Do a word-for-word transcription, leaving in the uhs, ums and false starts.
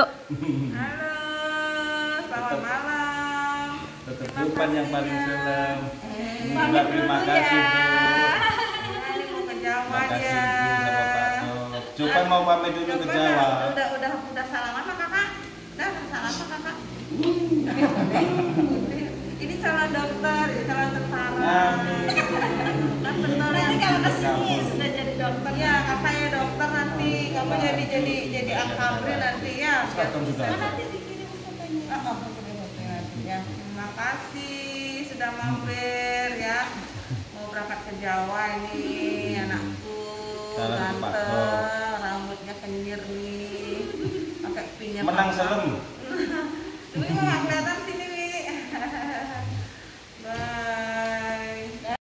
Halo, selamat malam. Ketutupan yang paling selam. Pamit Terima dulu kasih ya. Bu. Ini mau ke Jawa Terima kasih dia. Bu sama Pak Dok. Coba mau pamit dulu ke Coba Jawa. dah, Udah, udah, udah salaman sama kakak? Udah, salaman sama kakak? Ini calon dokter, ini calon tentara. Amin. Kan bener Nanti ya. kalau kesini sudah jadi dokter. Ya, kakak ya dokter nanti. Kamu jadi jadi jadi akabri nanti ya. Dokter juga. Oh, nanti dikirim fotonya. Oh, oh, kirim fotonya nanti ya. Terima kasih sudah mampir ya. Mau berangkat ke Jawa ini anakku. Salam ke Pak Tante, Dok. rambutnya kenyir nih. Pakai pinnya Menang Pak. selem.